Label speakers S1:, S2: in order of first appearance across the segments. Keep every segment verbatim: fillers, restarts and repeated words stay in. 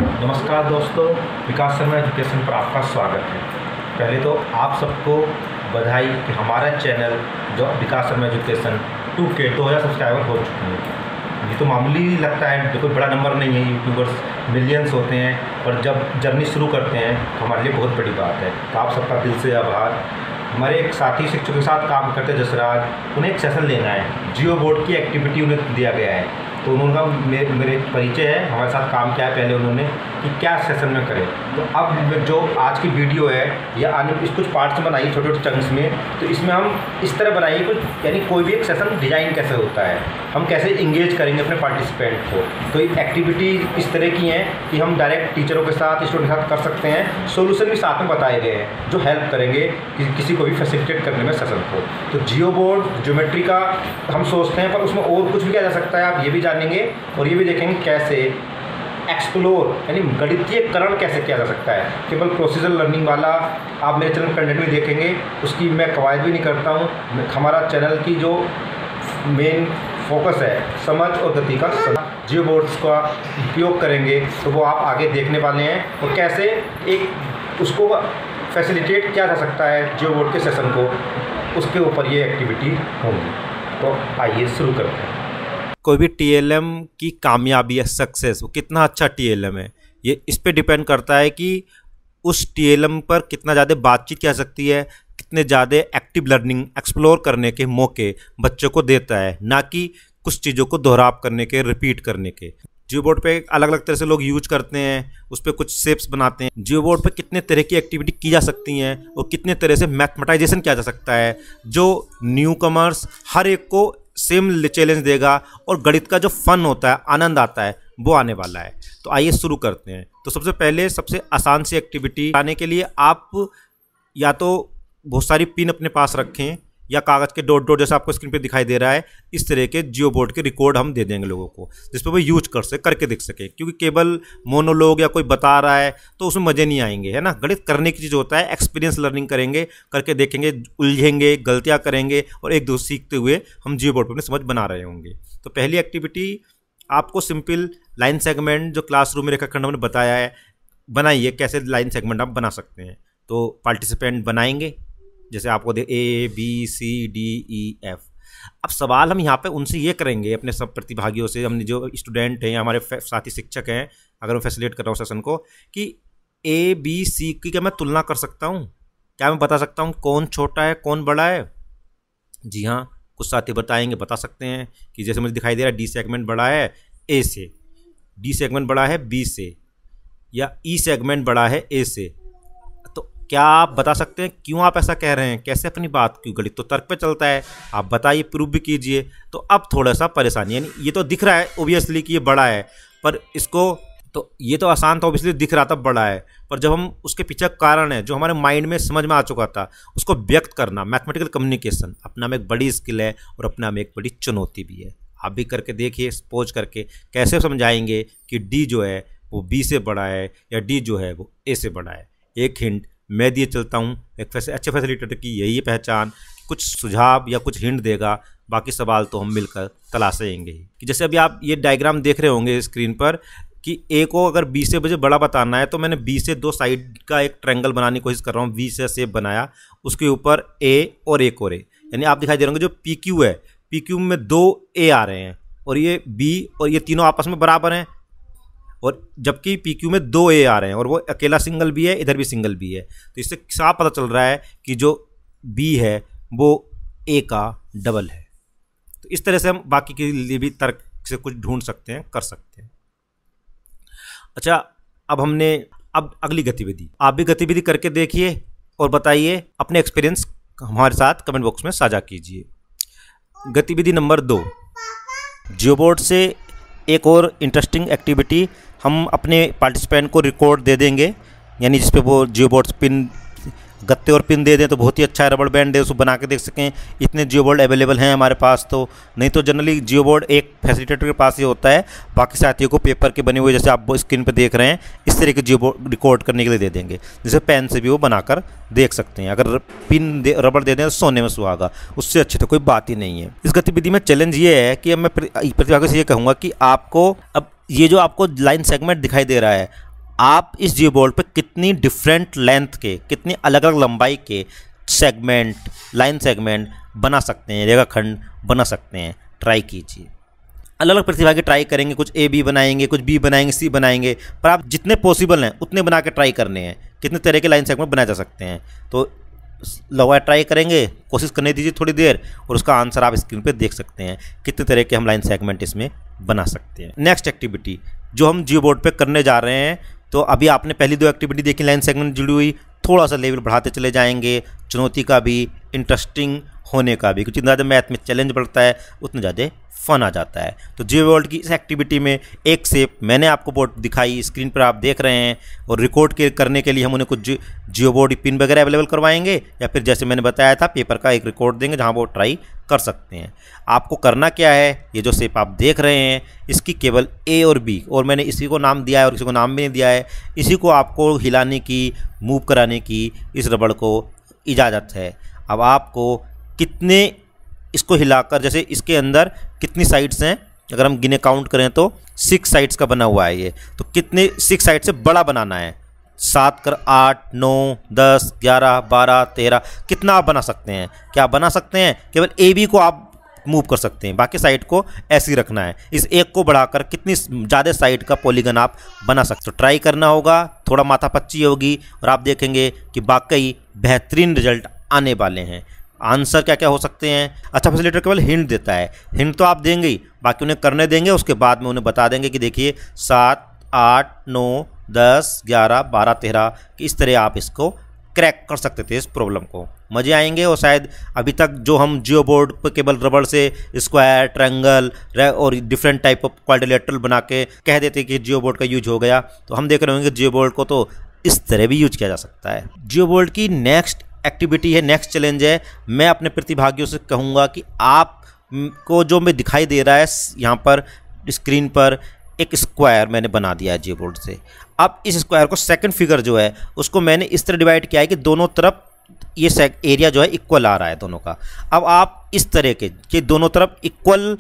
S1: नमस्कार दोस्तों, विकास शर्मा एजुकेशन पर आपका स्वागत है। पहले तो आप सबको बधाई कि हमारा चैनल जो विकास शर्मा एजुकेशन टू के दो हज़ार सब्सक्राइबर हो चुके हैं। ये तो मामूली लगता है, कोई बड़ा नंबर नहीं है। यूट्यूबर्स मिलियंस होते हैं, और जब जर्नी शुरू करते हैं तो हमारे लिए बहुत बड़ी बात है। तो आप सबका दिल से आभार। हमारे एक साथी शिक्षक के साथ काम करते जसराज, उन्हें एक सेशन लेना है, जियो बोर्ड की एक्टिविटी उन्हें दिया गया है। तो उनका मे, मेरे परिचय है, हमारे साथ काम किया है पहले उन्होंने, कि क्या सेशन में करें। तो अब जो आज की वीडियो है या आने इस कुछ पार्ट्स में बनाई छोटे छोटे चंक्स में, तो इसमें हम इस तरह बनाइए कुछ, यानी कोई भी एक सेशन डिज़ाइन कैसे होता है, हम कैसे इंगेज करेंगे अपने पार्टिसिपेंट को। तो एक्टिविटी इस तरह की हैं कि हम डायरेक्ट टीचरों के साथ स्टूडेंट के साथ कर सकते हैं। सोल्यूशन भी साथ में बताए गए हैं जो हेल्प करेंगे कि, किसी को भी फैसिलिटेट करने में सेशन को। तो जियो बोर्ड ज्योमेट्री का हम सोचते हैं, पर उसमें और कुछ भी किया जा सकता है, आप ये भी जानेंगे और ये भी देखेंगे कैसे एक्सप्लोर यानी गणितीयकरण कैसे किया जा सकता है। केवल प्रोसीजर लर्निंग वाला आप मेरे चैनल कंटेंट में देखेंगे, उसकी मैं कवायद भी नहीं करता हूँ। हमारा चैनल की जो मेन फोकस है समझ और गति का, जियो बोर्ड्स का उपयोग करेंगे तो वो आप आगे देखने वाले हैं, और कैसे एक उसको फैसिलिटेट किया जा सकता है जियो बोर्ड के सेशन को, उसके ऊपर ये एक्टिविटी होंगी। तो आइए शुरू करते हैं।
S2: कोई भी टीएलएम की कामयाबी या सक्सेस, वो कितना अच्छा टीएलएम है, ये इस पे डिपेंड करता है कि उस टीएलएम पर कितना ज़्यादा बातचीत की जा सकती है, कितने ज़्यादा एक्टिव लर्निंग एक्सप्लोर करने के मौके बच्चों को देता है, ना कि कुछ चीज़ों को दोहराव करने के, रिपीट करने के। जियो बोर्ड पे अलग अलग तरह से लोग यूज करते हैं, उस पर कुछ शेप्स बनाते हैं। जियो बोर्ड पे कितने तरह की एक्टिविटी की जा सकती हैं और कितने तरह से मैथमेटाइजेशन किया जा सकता है, जो न्यू कमर्स हर एक को सेम चैलेंज देगा, और गणित का जो फन होता है, आनंद आता है, वो आने वाला है। तो आइए शुरू करते हैं। तो सबसे पहले सबसे आसान सी एक्टिविटी आने के लिए आप या तो बहुत सारी पिन अपने पास रखें, या कागज़ के डॉट डॉट जैसा आपको स्क्रीन पे दिखाई दे रहा है, इस तरह के जियो बोर्ड के रिकॉर्ड हम दे देंगे लोगों को, जिस पर वो यूज कर सके, करके देख सके। क्योंकि केवल मोनोलॉग या कोई बता रहा है तो उसमें मज़े नहीं आएंगे, है ना। गणित करने की चीज़ होता है, एक्सपीरियंस लर्निंग करेंगे, करके देखेंगे, उलझेंगे, गलतियाँ करेंगे, और एक दूसरे सीखते हुए हम जियो बोर्ड पर अपनी समझ बना रहे होंगे। तो पहली एक्टिविटी आपको सिंपल लाइन सेगमेंट जो क्लासरूम में रेखाखंड हमने बताया है, बनाइए कैसे लाइन सेगमेंट आप बना सकते हैं। तो पार्टिसिपेंट बनाएंगे, जैसे आपको दे A B C D E F. अब सवाल हम यहाँ पे उनसे ये करेंगे, अपने सब प्रतिभागियों से, हमने जो स्टूडेंट हैं, हमारे साथी शिक्षक हैं, अगर मैं फैसिलिटेट कर रहा हूँ सेशन को, कि ए बी सी की क्या मैं तुलना कर सकता हूँ, क्या मैं बता सकता हूँ कौन छोटा है कौन बड़ा है। जी हाँ, कुछ साथी बताएंगे, बता सकते हैं कि जैसे मुझे दिखाई दे रहा है डी सेगमेंट बड़ा है ए से, डी सेगमेंट बड़ा है बी से, या ई सेगमेंट बड़ा है ए से। क्या आप बता सकते हैं क्यों आप ऐसा कह रहे हैं, कैसे अपनी बात, क्यों गणित तो तर्क पे चलता है, आप बताइए, प्रूव भी कीजिए। तो अब थोड़ा सा परेशानी, यानी ये तो दिख रहा है ओबियसली कि ये बड़ा है, पर इसको तो ये तो आसान था, ओबियसली दिख रहा था बड़ा है, पर जब हम उसके पीछे कारण है जो हमारे माइंड में समझ में आ चुका था, उसको व्यक्त करना, मैथमेटिकल कम्युनिकेशन अपना में एक बड़ी स्किल है और अपना में एक बड़ी चुनौती भी है। आप भी करके देखिए, सपोज करके कैसे समझाएंगे कि डी जो है वो बी से बड़ा है, या डी जो है वो ए से बड़ा है। एक हिंट मैं दिए चलता हूँ, एक फैसे अच्छे फैसिलिटेटर की यही है पहचान, कुछ सुझाव या कुछ हिंट देगा, बाकी सवाल तो हम मिलकर तलाशेंगे ही। कि जैसे अभी आप ये डायग्राम देख रहे होंगे स्क्रीन पर, कि ए को अगर बी से मुझे बड़ा बताना है, तो मैंने बी से दो साइड का एक ट्रायंगल बनाने की कोशिश कर रहा हूँ, बी से शेप बनाया, उसके ऊपर ए और एक और ए, यानी आप दिखाई दे रहे होंगे जो पी क्यू है, पी क्यू में दो ए आ रहे हैं, और ये बी और ये तीनों आपस में बराबर हैं, और जबकि पी क्यू में दो ए आ रहे हैं, और वो अकेला सिंगल भी है, इधर भी सिंगल भी है। तो इससे साफ पता चल रहा है कि जो बी है वो ए का डबल है। तो इस तरह से हम बाकी के लिए भी तर्क से कुछ ढूंढ सकते हैं, कर सकते हैं। अच्छा, अब हमने अब अगली गतिविधि, आप भी गतिविधि करके देखिए और बताइए, अपने एक्सपीरियंस हमारे साथ कमेंट बॉक्स में साझा कीजिए। गतिविधि नंबर दो, जियो बोर्ड से एक और इंटरेस्टिंग एक्टिविटी, हम अपने पार्टिसिपेंट को रिकॉर्ड दे देंगे, यानी जिस पे वो जियो बोर्ड पिन, गत्ते और पिन दे दें तो बहुत ही अच्छा है, रबड़ बैंड दे उसको बना के देख सकें। इतने जियो बोर्ड अवेलेबल हैं हमारे पास, तो नहीं तो जनरली जियो बोर्ड एक फैसिलिटेटर के पास ही होता है, बाकी साथियों को पेपर के बने हुए, जैसे आप स्क्रीन पर देख रहे हैं, इस तरह के जियो बोर्ड रिकॉर्ड करने के लिए दे देंगे, जैसे पेन से भी वो बनाकर देख सकते हैं। अगर पिन दे, रबड़ दे दें तो सोने में सुहागा, उससे अच्छी तो कोई बात ही नहीं है। इस गतिविधि में चैलेंज ये है कि अब मैं प्रतिभागियों से ये कहूँगा कि आपको अब ये जो आपको लाइन सेगमेंट दिखाई दे रहा है, आप इस जियो बोर्ड पे कितनी डिफरेंट लेंथ के, कितनी अलग अलग लंबाई के सेगमेंट, लाइन सेगमेंट बना सकते हैं, रेखाखंड बना सकते हैं। ट्राई कीजिए। अलग अलग प्रतिभागी ट्राई करेंगे, कुछ ए बी बनाएंगे, कुछ बी बनाएंगे, सी बनाएंगे, पर आप जितने पॉसिबल हैं उतने बना के ट्राई करने हैं। कितने तरह के लाइन सेगमेंट बनाए जा सकते हैं, तो लगातार ट्राई करेंगे, कोशिश करने दीजिए थोड़ी देर, और उसका आंसर आप स्क्रीन पे देख सकते हैं कितने तरह के हम लाइन सेगमेंट इसमें बना सकते हैं। नेक्स्ट एक्टिविटी जो हम जियो बोर्ड पे करने जा रहे हैं, तो अभी आपने पहली दो एक्टिविटी देखी लाइन सेगमेंट जुड़ी हुई, थोड़ा सा लेवल बढ़ाते चले जाएंगे, चुनौती का भी, इंटरेस्टिंग होने का भी, क्योंकि जितना ज़्यादा मैथ में चैलेंज बढ़ता है उतना ज़्यादा फन आ जाता है। तो जियो बोर्ड की इस एक्टिविटी में एक शेप मैंने आपको बोर्ड दिखाई, स्क्रीन पर आप देख रहे हैं, और रिकॉर्ड के करने के लिए हम उन्हें कुछ जियो बोर्ड पिन वगैरह अवेलेबल करवाएंगे, या फिर जैसे मैंने बताया था पेपर का एक रिकॉर्ड देंगे जहां वो ट्राई कर सकते हैं। आपको करना क्या है, ये जो शेप आप देख रहे हैं इसकी केवल ए और बी, और मैंने इसी को नाम दिया है और किसी को नाम भी नहीं दिया है, इसी को आपको हिलाने की, मूव कराने की इस रबड़ को इजाज़त है। अब आपको कितने इसको हिलाकर, जैसे इसके अंदर कितनी साइड्स हैं, अगर हम गिने काउंट करें तो सिक्स साइड्स का बना हुआ है ये, तो कितने सिक्स साइड से बड़ा बनाना है, सात कर आठ, नौ, दस, ग्यारह, बारह, तेरह, कितना आप बना सकते हैं? क्या बना सकते हैं? केवल ए बी को आप मूव कर सकते हैं, बाकी साइड को ऐसे ही रखना है। इस एक को बढ़ाकर कितनी ज़्यादा साइड का पॉलीगन आप बना सकते हो, ट्राई करना होगा। थोड़ा माथापच्ची होगी और आप देखेंगे कि वाकई बेहतरीन रिजल्ट आने वाले हैं। आंसर क्या क्या हो सकते हैं? अच्छा, फैसिलिटेटर केवल हिंट देता है, हिंट तो आप देंगे ही, बाकी उन्हें करने देंगे, उसके बाद में उन्हें बता देंगे कि देखिए सात, आठ, नौ, दस, ग्यारह, बारह, तेरह, कि इस तरह आप इसको क्रैक कर सकते थे इस प्रॉब्लम को। मज़े आएंगे। और शायद अभी तक जो हम जियो बोर्ड पर केवल रबड़ से स्क्वायर, ट्रायंगल और डिफरेंट टाइप ऑफ क्वाड्रिलेटरल बना के कह देते कि जियो बोर्ड का यूज हो गया, तो हम देख रहे होंगे जियो बोर्ड को तो इस तरह भी यूज किया जा सकता है। जियो बोर्ड की नेक्स्ट एक्टिविटी है, नेक्स्ट चैलेंज है, मैं अपने प्रतिभागियों से कहूँगा कि आप को जो मैं दिखाई दे रहा है यहाँ पर स्क्रीन पर, एक स्क्वायर मैंने बना दिया है जियो बोर्ड से। अब इस स्क्वायर को सेकंड फिगर जो है उसको मैंने इस तरह डिवाइड किया है कि दोनों तरफ ये एरिया जो है इक्वल आ रहा है दोनों का। अब आप इस तरह के कि दोनों तरफ इक्वल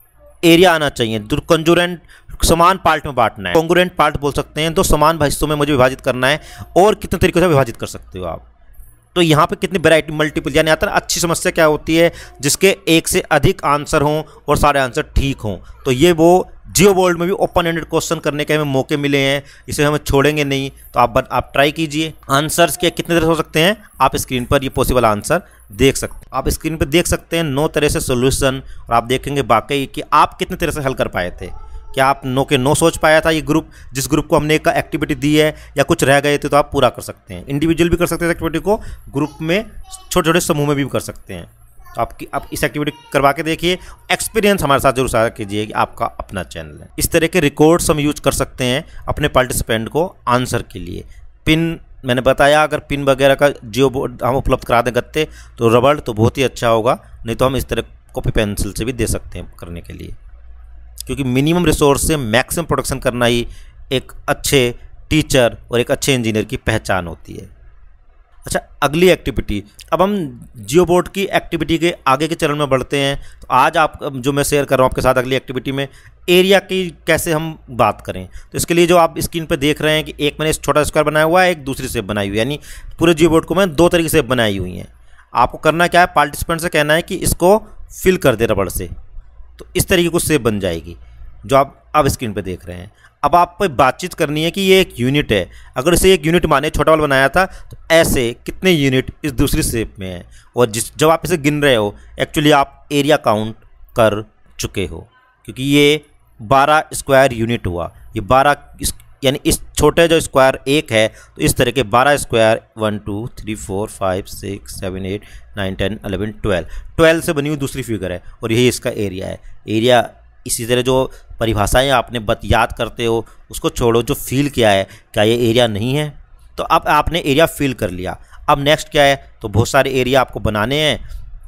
S2: एरिया आना चाहिए, कंजूरेंट समान पार्ट में बांटना है, कॉन्ग्रुएंट पार्ट बोल सकते हैं, दो समान हिस्सों में मुझे विभाजित करना है। और कितने तरीके से विभाजित कर सकते हो आप, तो यहाँ पे कितनी वैरायटी, मल्टीपल, यानी आता है अच्छी समस्या क्या होती है जिसके एक से अधिक आंसर हों और सारे आंसर ठीक हों। तो ये वो जियो बोर्ड में भी ओपन एंडेड क्वेश्चन करने के हमें मौके मिले हैं, इसे हमें छोड़ेंगे नहीं। तो आप आप ट्राई कीजिए। आंसर्स के कितने तरह से हो सकते हैं आप स्क्रीन पर ये पॉसिबल आंसर देख सकते हैं। आप स्क्रीन पर देख सकते हैं नौ तरह से सोल्यूशन, और आप देखेंगे वाकई कि आप कितने तरह से हल कर पाए थे। क्या आप नो के नो सोच पाया था ये ग्रुप, जिस ग्रुप को हमने एक एक्टिविटी दी है, या कुछ रह गए थे तो आप पूरा कर सकते हैं। इंडिविजुअल भी कर सकते हैं एक्टिविटी को, ग्रुप में छोटे छोटे समूह में भी कर सकते हैं। तो आपकी आप इस एक्टिविटी करवा के देखिए, एक्सपीरियंस हमारे साथ जरूर साझा कीजिए कि आपका अपना चैनल है। इस तरह के रिकॉर्ड्स हम यूज कर सकते हैं अपने पार्टिसिपेंट को आंसर के लिए। पिन मैंने बताया, अगर पिन वगैरह का जियो बोर्ड हम उपलब्ध करा दें गत्ते, तो रबड़ तो बहुत ही अच्छा होगा, नहीं तो हम इस तरह कॉपी पेंसिल से भी दे सकते हैं करने के लिए, क्योंकि मिनिमम रिसोर्स से मैक्सिमम प्रोडक्शन करना ही एक अच्छे टीचर और एक अच्छे इंजीनियर की पहचान होती है। अच्छा, अगली एक्टिविटी, अब हम जियो बोर्ड की एक्टिविटी के आगे के चरण में बढ़ते हैं। तो आज आप जो मैं शेयर कर रहा हूँ आपके साथ अगली एक्टिविटी में, एरिया की कैसे हम बात करें। तो इसके लिए जो आप स्क्रीन पर देख रहे हैं कि एक मैंने छोटा स्क्वायर बनाया हुआ है, एक दूसरी शेप बनाई हुई है, यानी पूरे जियो बोर्ड को मैं दो तरीके से बनाई हुई हैं। आपको करना क्या है, पार्टिसिपेंट से कहना है कि इसको फिल कर दे रबड़ से, तो इस तरीके को शेप बन जाएगी जो आप अब स्क्रीन पे देख रहे हैं। अब आपको बातचीत करनी है कि ये एक यूनिट है, अगर इसे एक यूनिट माने, छोटा वाला बनाया था, तो ऐसे कितने यूनिट इस दूसरी शेप में है, और जिस जब आप इसे गिन रहे हो एक्चुअली आप एरिया काउंट कर चुके हो, क्योंकि ये बारह स्क्वायर यूनिट हुआ। ये बारह यानी इस छोटे जो स्क्वायर एक है, तो इस तरह के बारह square one two three four five six seven eight nine ten eleven twelve twelve से बनी हुई दूसरी फिगर है, और यही इसका एरिया है। एरिया इसी तरह जो परिभाषाएं आपने बत याद करते हो उसको छोड़ो, जो फील किया है, क्या ये एरिया नहीं है? तो अब आपने एरिया फील कर लिया। अब नेक्स्ट क्या है, तो बहुत सारे एरिया आपको बनाने हैं,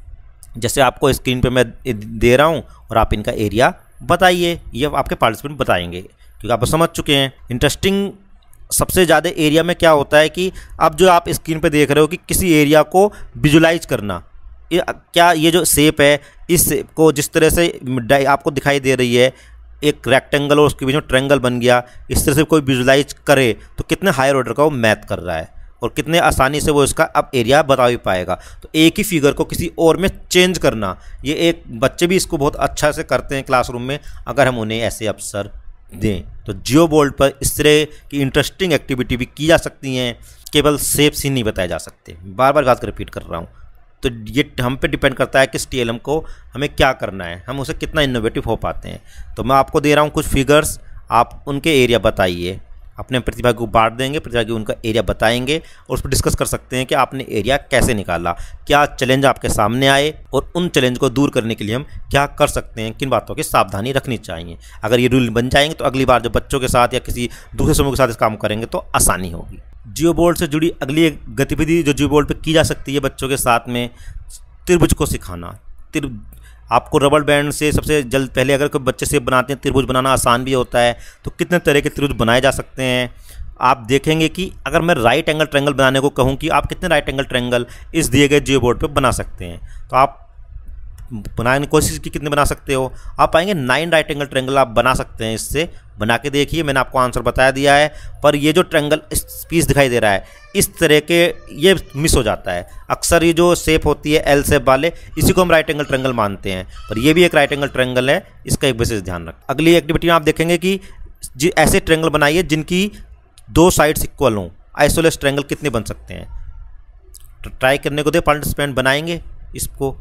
S2: जैसे आपको स्क्रीन पे मैं दे रहा हूँ, और आप इनका एरिया बताइए, ये आपके पार्टिसिपेंट बताएंगे क्योंकि आप समझ चुके हैं। इंटरेस्टिंग सबसे ज़्यादा एरिया में क्या होता है कि अब जो आप स्क्रीन पे देख रहे हो कि किसी एरिया को विजुलाइज करना, ये क्या ये जो शेप है, इस शेप को जिस तरह से आपको दिखाई दे रही है, एक रेक्टेंगल और उसके बीच में ट्रायंगल बन गया, इस तरह से कोई विजुलाइज करे तो कितने हायर ऑर्डर का वो मैथ कर रहा है और कितने आसानी से वो इसका अब एरिया बता भी पाएगा। तो एक ही फिगर को किसी और में चेंज करना, ये एक बच्चे भी इसको बहुत अच्छा से करते हैं क्लासरूम में, अगर हम उन्हें ऐसे अवसर दें। तो जियो बोर्ड पर इस तरह की इंटरेस्टिंग एक्टिविटी भी की जा सकती हैं, केवल शेप्स ही नहीं बताए जा सकते। बार बार बात कर रिपीट कर रहा हूँ। तो ये हम पे डिपेंड करता है कि इस टीएलएम को हमें क्या करना है, हम उसे कितना इनोवेटिव हो पाते हैं। तो मैं आपको दे रहा हूँ कुछ फिगर्स, आप उनके एरिया बताइए, अपने प्रतिभागी को बांट देंगे, प्रतिभागी उनका एरिया बताएंगे और उस पर डिस्कस कर सकते हैं कि आपने एरिया कैसे निकाला, क्या चैलेंज आपके सामने आए और उन चैलेंज को दूर करने के लिए हम क्या कर सकते हैं, किन बातों की सावधानी रखनी चाहिए। अगर ये रूल बन जाएंगे तो अगली बार जब बच्चों के साथ या किसी दूसरे समूह के साथ इस काम करेंगे तो आसानी होगी। जियो बोर्ड से जुड़ी अगली एक गतिविधि जो जियो बोर्ड पर की जा सकती है बच्चों के साथ में, त्रिभुज को सिखाना। त्रिभुज आपको रबड़ बैंड से सबसे जल्द पहले अगर कोई बच्चे शेप बनाते हैं, त्रिभुज बनाना आसान भी होता है, तो कितने तरह के त्रिभुज बनाए जा सकते हैं। आप देखेंगे कि अगर मैं राइट एंगल ट्रायंगल बनाने को कहूँ कि आप कितने राइट एंगल ट्रायंगल इस दिए गए जियो बोर्ड पे बना सकते हैं, तो आप बनाने की कोशिश की कितने बना सकते हो। आप पाएंगे नाइन राइट एंगल ट्रायंगल आप बना सकते हैं। इससे बना के देखिए, मैंने आपको आंसर बता दिया है। पर ये जो ट्रायंगल पीस दिखाई दे रहा है, इस तरह के ये मिस हो जाता है। अक्सर ये जो शेप होती है एल शेप वाले, इसी को हम राइट एंगल ट्रायंगल मानते हैं, पर ये भी एक राइट एंगल ट्रायंगल है। इसका एक विशेष ध्यान रख। अगली एक्टिविटी में आप देखेंगे कि ऐसे ट्रायंगल बनाइए जिनकी दो साइड्स इक्वल हों। आइसोलेस ट्रायंगल कितने बन सकते हैं, ट्राई करने को दे। पार्टिसिपेंट बनाएंगे इसको,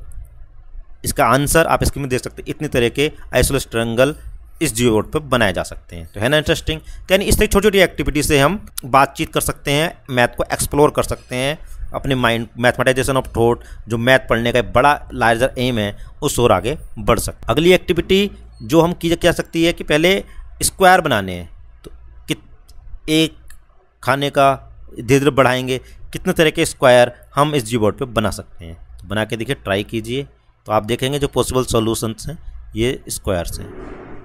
S2: इसका आंसर आप स्क्रीन में देख सकते हैं। इतने तरह के आइसोलेस ट्रायंगल इस जियो बोर्ड पर बनाए जा सकते हैं। तो है ना इंटरेस्टिंग। तो यानी इस तरह छोटी छोटी एक्टिविटी से हम बातचीत कर सकते हैं, मैथ को एक्सप्लोर कर सकते हैं, अपने माइंड मैथमेटाइजेशन ऑफ थॉट जो मैथ पढ़ने का बड़ा लार्जर एम है उस ओर आगे बढ़ सकते। अगली एक्टिविटी जो हम की जा सकती है कि पहले स्क्वायर बनाने हैं, तो कित एक खाने का धीरे धीरे बढ़ाएंगे, कितने तरह के स्क्वायर हम इस जियो बोर्ड पर बना सकते हैं। तो बना के देखिए, ट्राई कीजिए, तो आप देखेंगे जो पॉसिबल सॉल्यूशंस हैं ये स्क्वायर्स हैं।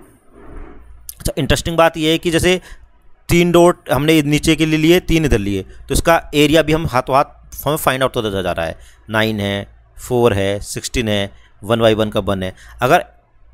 S2: अच्छा, इंटरेस्टिंग बात यह है कि जैसे तीन डॉट हमने नीचे के लिए लिए, तीन इधर लिए, तो इसका एरिया भी हम हाथों हाथ हमें फाइंड आउट होता जा रहा है। नाइन है, फोर है, सिक्सटीन है, वन बाई वन का वन है। अगर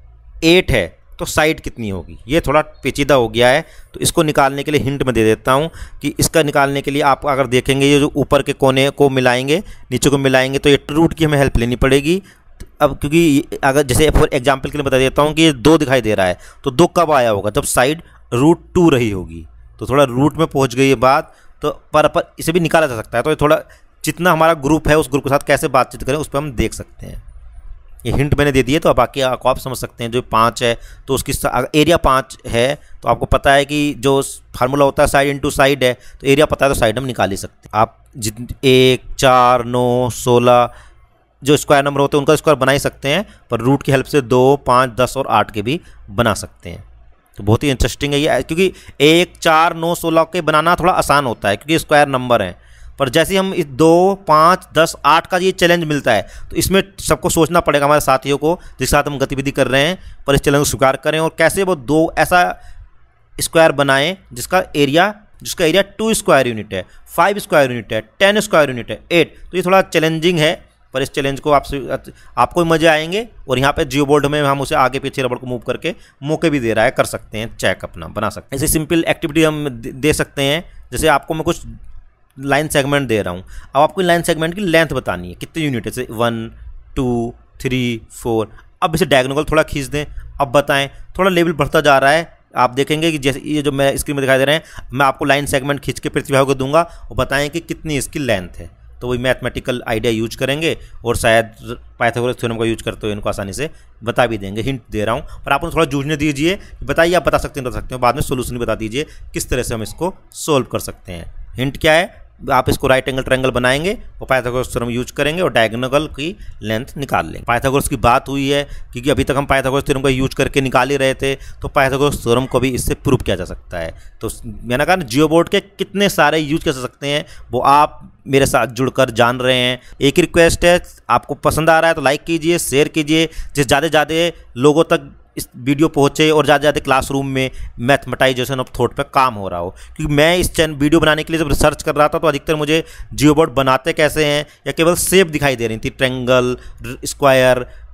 S2: एट है तो साइड कितनी होगी, ये थोड़ा पेचीदा हो गया है। तो इसको निकालने के लिए हिंट में दे देता हूँ कि इसका निकालने के लिए आप अगर देखेंगे ये जो ऊपर के कोने को मिलाएंगे, नीचे को मिलाएंगे, तो ये रूट की हमें हेल्प लेनी पड़ेगी। अब क्योंकि अगर जैसे फॉर एग्जांपल के लिए बता देता हूँ कि ये दो दिखाई दे रहा है, तो दो कब आया होगा, जब साइड रूट टू रही होगी। तो थोड़ा रूट में पहुँच गई ये बात, तो पर, पर इसे भी निकाला जा सकता है। तो ये थोड़ा जितना हमारा ग्रुप है उस ग्रुप के साथ कैसे बातचीत करें उस पर हम देख सकते हैं। ये हिंट मैंने दे दिए, तो बाकी आपको आप समझ सकते हैं। जो पाँच है तो उसकी एरिया पाँच है, तो आपको पता है कि जो फार्मूला होता है साइड इंटू साइड है, तो एरिया पता है तो साइड हम निकाल ही सकते हैं। आप जित एक चार नौ सोलह जो स्क्वायर नंबर होते हैं उनका स्क्वायर बना ही सकते हैं, पर रूट की हेल्प से दो, पाँच, दस और आठ के भी बना सकते हैं। तो बहुत ही इंटरेस्टिंग है ये, क्योंकि एक चार नौ सोलह के बनाना थोड़ा आसान होता है क्योंकि स्क्वायर नंबर हैं। पर जैसे हम इस दो, पाँच, दस, आठ का ये चैलेंज मिलता है, तो इसमें सबको सोचना पड़ेगा हमारे साथियों को जिसके साथ हम गतिविधि कर रहे हैं, पर इस चैलेंज को स्वीकार करें और कैसे वो दो ऐसा स्क्वायर बनाएं जिसका एरिया जिसका एरिया टू स्क्वायर यूनिट है, फाइव स्क्वायर यूनिट है, टेन स्क्वायर यूनिट है, एट। तो ये थोड़ा चैलेंजिंग है, पर इस चैलेंज को आपसे आपको मजे आएंगे। और यहाँ पे जियो बोर्ड में हम उसे आगे पीछे रबड़ को मूव करके मौके भी दे रहा है, कर सकते हैं, चेक अपना बना सकते हैं। ऐसे सिंपल एक्टिविटी हम दे सकते हैं। जैसे आपको मैं कुछ लाइन सेगमेंट दे रहा हूँ, अब आपको लाइन सेगमेंट की लेंथ बतानी है, कितने यूनिट है, जैसे वन टू थ्री फोर। अब इसे डायगोनल थोड़ा खींच दें, अब बताएं। थोड़ा लेवल बढ़ता जा रहा है, आप देखेंगे कि जैसे ये जो मैं स्क्रीन में दिखाई दे रहे हैं, मैं आपको लाइन सेगमेंट खींच के प्रतिभागियों को दूंगा और बताएं कि कितनी इसकी लेंथ है। तो वही मैथमेटिकल आइडिया यूज करेंगे और शायद पाइथागोरस थ्योरम का यूज करते हुए इनको आसानी से बता भी देंगे। हिंट दे रहा हूँ, पर आप उन्हें थोड़ा जूझने दीजिए, बताइए आप बता सकते हैं बता सकते हो, बाद में सोल्यूशन भी बता दीजिए किस तरह से हम इसको सोल्व कर सकते हैं। हिंट क्या है, आप इसको राइट एंगल ट्रायंगल बनाएंगे और पाइथागोरस थ्योरम यूज करेंगे और डायगोनल की लेंथ निकाल लेंगे। पाइथागोरस की बात हुई है क्योंकि अभी तक हम पाइथागोरस थ्योरम का यूज करके निकाल ही रहे थे, तो पाइथागोरस थ्योरम को भी इससे प्रूव किया जा सकता है। तो मैंने कहा जियो बोर्ड के कितने सारे यूज कर सकते हैं वो आप मेरे साथ जुड़कर जान रहे हैं। एक ही रिक्वेस्ट है, आपको पसंद आ रहा है तो लाइक कीजिए, शेयर कीजिए, जिस ज़्यादा से ज़्यादा लोगों तक इस वीडियो पहुंचे और ज़्यादा ज़्यादा क्लासरूम में मैथमेटाइजेशन ऑफ थॉट पे काम हो रहा हो। क्योंकि मैं इस चैनल वीडियो बनाने के लिए जब रिसर्च कर रहा था तो अधिकतर मुझे जियो बोर्ड बनाते कैसे हैं या केवल शेप दिखाई दे रही थी, ट्रायंगल, स्क्वायर,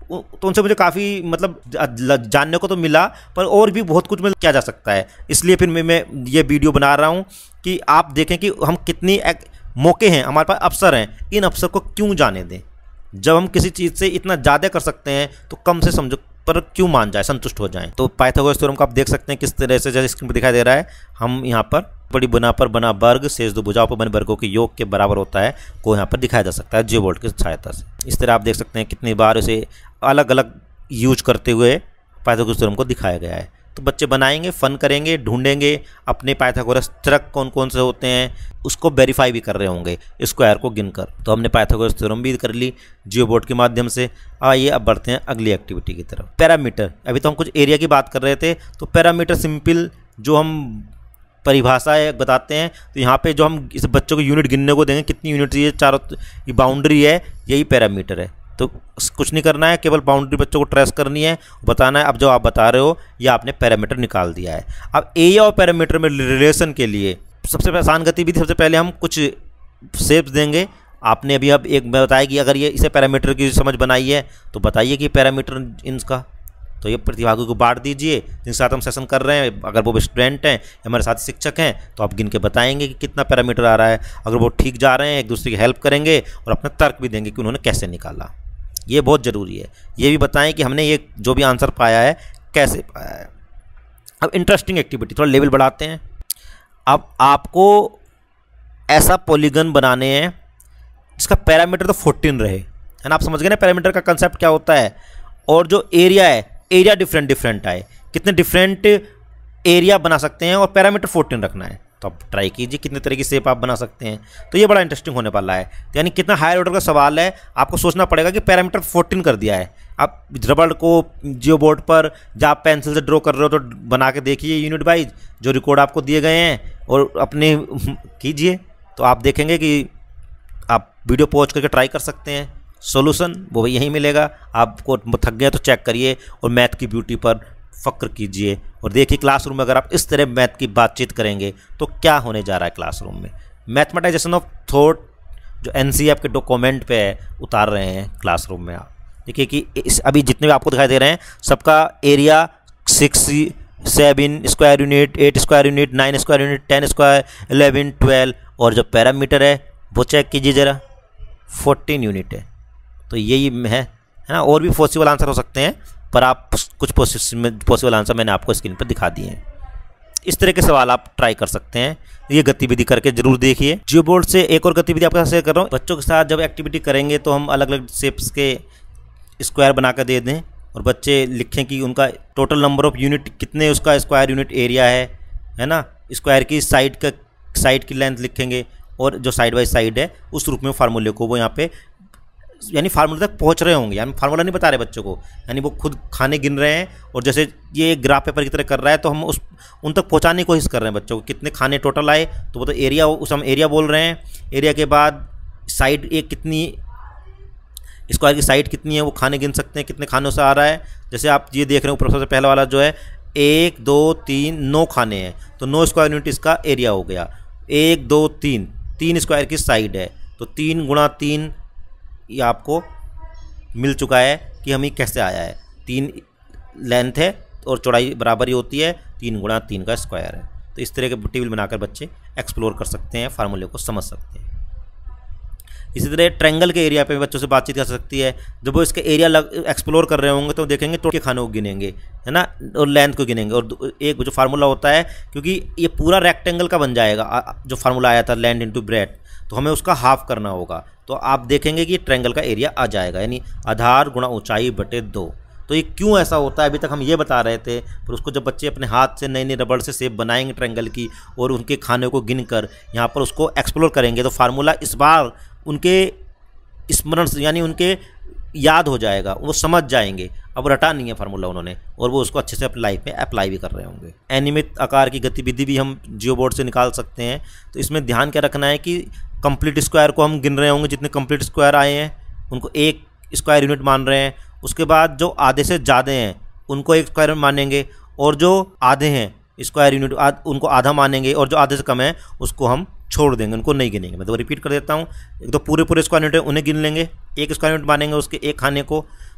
S2: तो उनसे मुझे काफ़ी मतलब जानने को तो मिला, पर और भी बहुत कुछ मतलब किया जा सकता है। इसलिए फिर मैं मैं ये वीडियो बना रहा हूँ कि आप देखें कि हम कितनी मौके हैं, हमारे पास अवसर हैं, इन अवसर को क्यों जाने दें। जब हम किसी चीज़ से इतना ज़्यादा कर सकते हैं तो कम से समझो पर क्यों मान जाए, संतुष्ट हो जाएं। तो पाइथागोरस थ्योरम को आप देख सकते हैं किस तरह से, जैसे स्क्रीन पर दिखाई दे रहा है, हम यहाँ पर बड़ी बुना पर बना वर्ग शेष दो भुजाओं पर बने वर्गों के योग के बराबर होता है को यहाँ पर दिखाया जा सकता है जियोबोर्ड की सहायता से। इस तरह आप देख सकते हैं कितनी बार इसे अलग अलग यूज करते हुए पाइथागोरस थ्योरम को दिखाया गया है। तो बच्चे बनाएंगे, फन करेंगे, ढूंढेंगे अपने पाइथागोरस तर्क कौन कौन से होते हैं, उसको वेरीफाई भी कर रहे होंगे स्क्वायर को गिनकर। तो हमने पाइथागोरस थ्योरम भी कर ली जियोबोर्ड के माध्यम से। आइए अब बढ़ते हैं अगली एक्टिविटी की तरफ। पैरामीटर, अभी तो हम कुछ एरिया की बात कर रहे थे, तो पैरामीटर सिंपल जो हम परिभाषा बताते हैं, तो यहाँ पे जो हम इस बच्चों को यूनिट गिनने को देंगे, कितनी यूनिट ये चारों की बाउंड्री है, यही पैरामीटर है। तो कुछ नहीं करना है, केवल बाउंड्री बच्चों को ट्रेस करनी है, बताना है। अब जो आप बता रहे हो ये आपने पैरामीटर निकाल दिया है। अब एरिया और पैरामीटर में रिलेशन के लिए सबसे आसान गतिविधि, सबसे पहले हम कुछ शेप्स देंगे। आपने अभी अब एक बताया कि अगर ये इसे पैरामीटर की समझ बनाई है तो बताइए कि पैरामीटर इनका, तो ये प्रतिभागी को बांट दीजिए जिनके साथ हम सेशन कर रहे हैं। अगर वो स्टूडेंट हैं, हमारे साथ शिक्षक हैं, तो आप गिन के बताएंगे कि कितना पैरामीटर आ रहा है। अगर वो ठीक जा रहे हैं, एक दूसरे की हेल्प करेंगे और अपना तर्क भी देंगे कि उन्होंने कैसे निकाला। ये बहुत ज़रूरी है। ये भी बताएं कि हमने ये जो भी आंसर पाया है कैसे पाया है। अब इंटरेस्टिंग एक्टिविटी, थोड़ा लेवल बढ़ाते हैं। अब आपको ऐसा पॉलीगन बनाने हैं जिसका पैरामीटर तो फोर्टीन रहे, है ना। आप समझ गए ना पैरामीटर का कंसेप्ट क्या होता है। और जो एरिया है, एरिया डिफरेंट डिफरेंट आए, कितने डिफरेंट एरिया बना सकते हैं और पैरामीटर फोर्टीन रखना है। तो आप ट्राई कीजिए कितने तरह की शेप आप बना सकते हैं। तो ये बड़ा इंटरेस्टिंग होने वाला है। यानी कितना हायर ऑर्डर का सवाल है, आपको सोचना पड़ेगा कि पैरामीटर फोर्टीन कर दिया है। आप रबड़ को जियो बोर्ड पर जब आप पेंसिल से ड्रॉ कर रहे हो तो बना के देखिए यूनिट वाइज जो रिकॉर्ड आपको दिए गए हैं और अपने कीजिए। तो आप देखेंगे कि आप वीडियो पॉज करके ट्राई कर सकते हैं। सॉल्यूशन वो यहीं मिलेगा। आपको थक गए तो चेक करिए और मैथ की ब्यूटी पर फ़क्र कीजिए और देखिए क्लासरूम में अगर आप इस तरह मैथ की बातचीत करेंगे तो क्या होने जा रहा है क्लासरूम में। मैथमेटाइजेशन ऑफ थॉट जो एनसीईआरटी आपके डॉक्यूमेंट पे है उतार रहे हैं क्लासरूम में। आप देखिए कि इस अभी जितने भी आपको दिखाई दे रहे हैं सबका area six seven square unit, eight square unit, nine square unit, ten square, eleven, twelve, और जो पैरामीटर है वो चेक कीजिए ज़रा, फोर्टीन यूनिट है। तो यही है है ना। और भी पॉसिबल आंसर हो सकते हैं पर आप कुछ पॉसिबल आंसर मैंने आपको स्क्रीन पर दिखा दिए हैं। इस तरह के सवाल आप ट्राई कर सकते हैं। ये गतिविधि करके जरूर देखिए। जियो बोर्ड से एक और गतिविधि आपके साथ शेयर कर रहा हूँ। बच्चों के साथ जब एक्टिविटी करेंगे तो हम अलग अलग शेप्स के स्क्वायर बना कर दे दें और बच्चे लिखें कि उनका टोटल नंबर ऑफ यूनिट कितने उसका स्क्वायर यूनिट एरिया है है ना। स्क्वायर की साइड का साइड की लेंथ लिखेंगे और जो साइड बाई साइड है उस रूप में फार्मूले को वो यहाँ पे यानी फार्मूले तक पहुँच रहे होंगे। यानी फार्मूला नहीं बता रहे बच्चों को, यानी वो खुद खाने गिन रहे हैं और जैसे ये ग्राफ पेपर की तरह कर रहा है तो हम उस उन तक पहुँचाने की कोशिश कर रहे हैं बच्चों को। कितने खाने टोटल आए तो वो तो एरिया, उस हम एरिया बोल रहे हैं। एरिया के बाद साइड एक कितनी, स्क्वायर की साइड कितनी है वो खाने गिन सकते हैं कितने खानों से आ रहा है। जैसे आप ये देख रहे हो ऊपर सबसे पहला वाला जो है एक दो तीन नौ खाने हैं तो नौ स्क्वायर यूनिट इसका एरिया हो गया। एक दो तीन, तीन स्क्वायर की साइड है तो तीन गुणा तीन ये आपको मिल चुका है कि हमें कैसे आया है। तीन लेंथ है और चौड़ाई बराबर ही होती है, तीन गुणा तीन का स्क्वायर है। तो इस तरह के टेबल बनाकर बच्चे एक्सप्लोर कर सकते हैं, फार्मूले को समझ सकते हैं। इसी तरह ट्रायंगल के एरिया पे बच्चों से बातचीत कर सकती है। जब वो इसके एरिया लग एक्सप्लोर कर रहे होंगे तो देखेंगे टोटल खानों को गिनेंगे है ना और लेंथ को गिनेंगे। और एक जो फार्मूला होता है क्योंकि ये पूरा रेक्टेंगल का बन जाएगा, जो फार्मूला आया था लेंथ इंटू ब्रेथ, तो हमें उसका हाफ करना होगा। तो आप देखेंगे कि ट्रायंगल का एरिया आ जाएगा यानी आधार गुणा ऊंचाई बटे दो। तो ये क्यों ऐसा होता है अभी तक हम ये बता रहे थे, पर उसको जब बच्चे अपने हाथ से नई नई रबड़ से शेप बनाएंगे ट्रायंगल की और उनके खाने को गिनकर यहाँ पर उसको एक्सप्लोर करेंगे तो फार्मूला इस बार उनके स्मरण यानी उनके याद हो जाएगा, वो समझ जाएंगे। अब रटा नहीं है फार्मूला उन्होंने और वो उसको अच्छे से अपनी लाइफ में अप्लाई भी कर रहे होंगे। एनिमित आकार की गतिविधि भी हम जियो बोर्ड से निकाल सकते हैं। तो इसमें ध्यान क्या रखना है कि कंप्लीट स्क्वायर को हम गिन रहे होंगे, जितने कंप्लीट स्क्वायर आए हैं उनको एक स्क्वायर यूनिट मान रहे हैं। उसके बाद जो आधे से ज़्यादा हैं उनको एक स्क्वायर यूनिट मानेंगे और जो आधे हैं स्क्वायर यूनिट आध, उनको आधा मानेंगे और जो आधे से कम है उसको हम छोड़ देंगे, उनको नहीं गिनेंगे। मैं तो रिपीट कर देता हूँ। एक तो पूरे पूरे स्क्वायर यूनिट है उन्हें गिन लेंगे, एक स्क्वायर यूनिट मानेंगे उसके एक खाने को।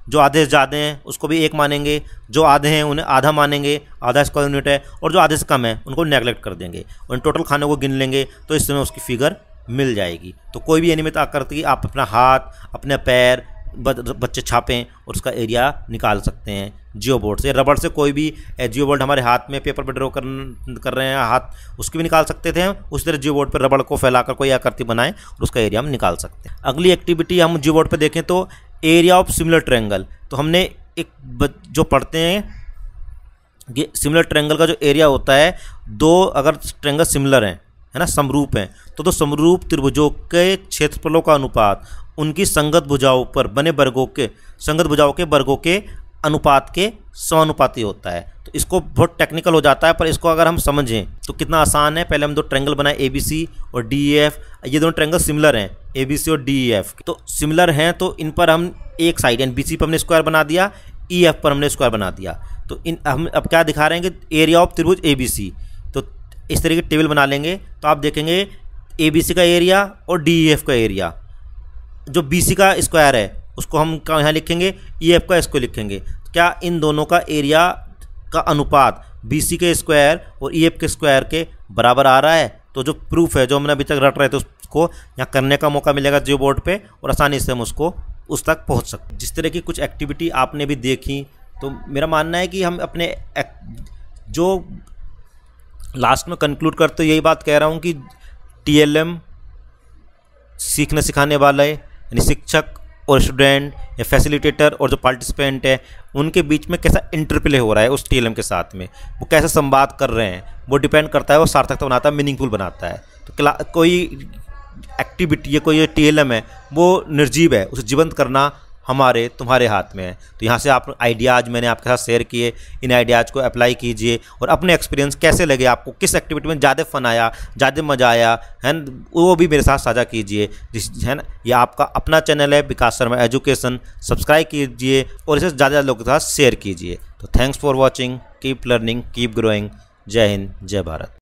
S2: जो आधे से ज़्यादा हैं उसको भी एक मानेंगे, जो आधे हैं उन्हें आधा मानेंगे, आधा स्क्वायर यूनिट है, और जो आधे से कम है उनको नेगलेक्ट कर देंगे और इन टोटल खानों को गिन लेंगे तो इस समय उसकी फिगर मिल जाएगी। तो कोई भी अनियमित आकृति आप अपना हाथ, अपने पैर, बच्चे छापें और उसका एरिया निकाल सकते हैं जियो बोर्ड से। रबड़ से कोई भी जियो बोर्ड हमारे हाथ में पेपर पर ड्रॉ कर कर रहे हैं हाथ, उसकी भी निकाल सकते थे हम। उस तरह जियो बोर्ड पर रबड़ को फैलाकर कोई आकृति बनाएं और उसका एरिया हम निकाल सकते हैं। अगली एक्टिविटी हम जियो बोर्ड पर देखें तो एरिया ऑफ सिमिलर ट्रायंगल। तो हमने एक जो पढ़ते हैं कि सिमिलर ट्रायंगल का जो एरिया होता है, दो अगर ट्रायंगल सिमिलर हैं, है ना, समरूप हैं, तो दो समरूप त्रिभुजों के क्षेत्रफलों का अनुपात उनकी संगत भुजाओं पर बने वर्गों के संगत भुजाओं के वर्गों के अनुपात के समानुपाती होता है। तो इसको बहुत टेक्निकल हो जाता है, पर इसको अगर हम समझें तो कितना आसान है। पहले हम दो ट्रायंगल बनाए ए बी सी और डी ई एफ। ये दोनों ट्रायंगल सिमिलर हैं, ए बी सी और डी ई एफ। तो सिमिलर हैं तो इन पर हम एक साइड यानी बी सी पर हमने स्क्वायर बना दिया, ई एफ पर हमने स्क्वायर बना दिया। तो इन हम अब क्या दिखा रहे हैं कि एरिया ऑफ त्रिभुज ए बी सी। तो इस तरह की टेबल बना लेंगे तो आप देखेंगे ए बी सी का एरिया और डी ई एफ का एरिया। जो बी सी का स्क्वायर है उसको हम यहाँ लिखेंगे, ई एफ का इसको लिखेंगे। तो क्या इन दोनों का एरिया का अनुपात बी सी के स्क्वायर और ई एफ के स्क्वायर के बराबर आ रहा है? तो जो प्रूफ है जो हमने अभी तक रट रहे थे उसको यहाँ करने का मौका मिलेगा जियो बोर्ड पे, और आसानी से हम उसको उस तक पहुँच सकते। जिस तरह की कुछ एक्टिविटी आपने भी देखी, तो मेरा मानना है कि हम अपने जो लास्ट में कंक्लूड करते यही बात कह रहा हूँ कि टी एल एम सीखने सिखाने वाला है, यानी शिक्षक और स्टूडेंट या फैसिलिटेटर और जो पार्टिसिपेंट है उनके बीच में कैसा इंटरप्ले हो रहा है उस टी एल एम के साथ में, वो कैसे संवाद कर रहे हैं, वो डिपेंड करता है, वो सार्थकता बनाता है, मीनिंगफुल बनाता है। तो क्ला कोई एक्टिविटी या कोई टी एल एम है वो निर्जीव है, उसे जीवंत करना हमारे तुम्हारे हाथ में है। तो यहाँ से आप आइडियाज़ मैंने आपके साथ शेयर किए, इन आइडियाज़ को अप्लाई कीजिए और अपने एक्सपीरियंस कैसे लगे आपको, किस एक्टिविटी में ज़्यादा फन आया, ज़्यादा मज़ा आया है न, वो भी मेरे साथ साझा कीजिए। जिस है ना, ये आपका अपना चैनल है विकास शर्मा एजुकेशन, सब्सक्राइब कीजिए और इसे ज़्यादा लोगों के साथ शेयर कीजिए। तो thanks for watching, keep learning, keep growing. जय हिंद, जय भारत।